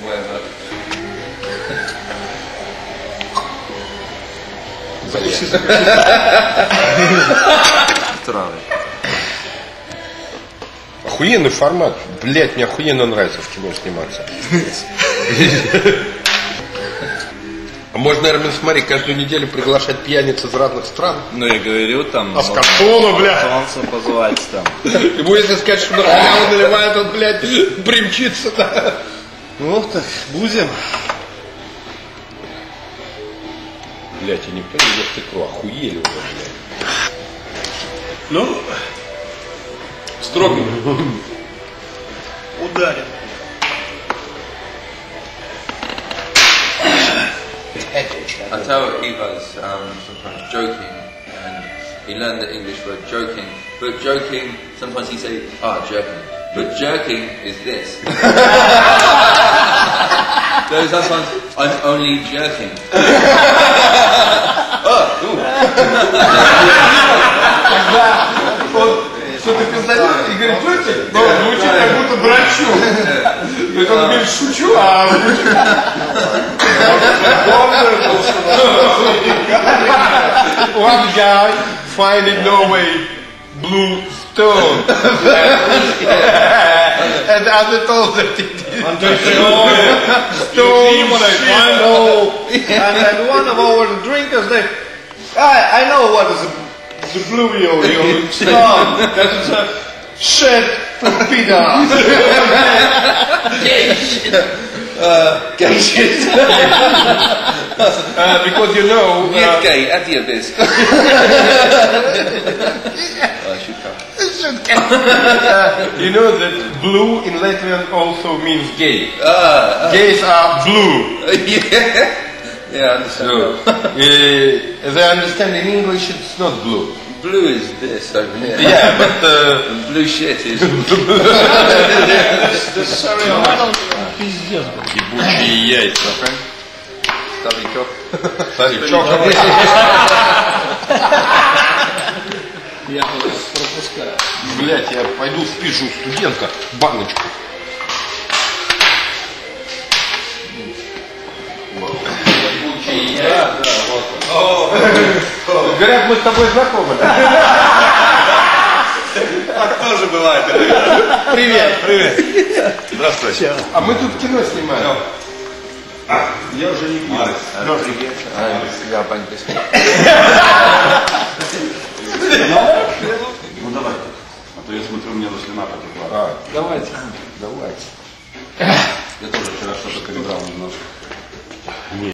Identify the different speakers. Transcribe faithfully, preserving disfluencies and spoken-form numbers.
Speaker 1: whatever.
Speaker 2: Странный.
Speaker 3: Охуенный формат. Блять, мне охуенно нравится в кино сниматься. А можно, наверное, смотри, каждую неделю приглашать пьяниц из разных стран.
Speaker 2: Ну, я говорю, там...
Speaker 3: А с картона, бля.
Speaker 2: Солнце позвать там.
Speaker 3: Ему если сказать, что на халяву наливает, он, блядь, примчится. Да.
Speaker 2: Ну, так, будем.
Speaker 3: Блять, я не понял, я икру, охуели уже, блядь.
Speaker 4: Ну, строго. Ударим.
Speaker 1: I tell Iva's um, sometimes joking, and he learned the English word joking. But joking, sometimes he say, ah, jerking. But jerking is this. So sometimes I'm only jerking. Oh,
Speaker 3: Что-то пиздател и говорит, слушайте, но звучит как будто драчу. То есть он говорит, шучу, а one guy find in Norway blue stone. And the other told that it is stone.
Speaker 4: And, and one of our drinkers, they, I, I know what is a, the blue yo yo stone. That is a shit torpedo.
Speaker 1: uh, gay shit.
Speaker 3: uh, because you know.
Speaker 1: Weird
Speaker 3: Uh,
Speaker 1: gay at the abyss. I should come.
Speaker 3: You know that blue in Latvian also means gay.
Speaker 1: Ah, uh,
Speaker 3: Gays are blue.
Speaker 1: yeah. Yeah, I understand.
Speaker 3: So, uh, as I understand in English, it's not blue.
Speaker 1: Blue is this over here.
Speaker 3: Yeah, but uh,
Speaker 1: And blue shit is.
Speaker 4: The cereal.
Speaker 3: ебучие яйца.
Speaker 1: Старичок.
Speaker 3: Старичок.
Speaker 4: Я пропускаю.
Speaker 3: Блять, я пойду спишу студентка баночку. Ебучие яйца. Говорят, мы с тобой знакомы, да?
Speaker 2: Так тоже бывает.
Speaker 3: Привет.
Speaker 2: Привет. Здравствуйте.
Speaker 3: А мы тут кино снимаем.
Speaker 2: Я уже не пью.
Speaker 1: Привет. Я банькис.
Speaker 2: Ну давай. А то я смотрю, у меня слюна потекла.
Speaker 3: А, давайте. Давайте.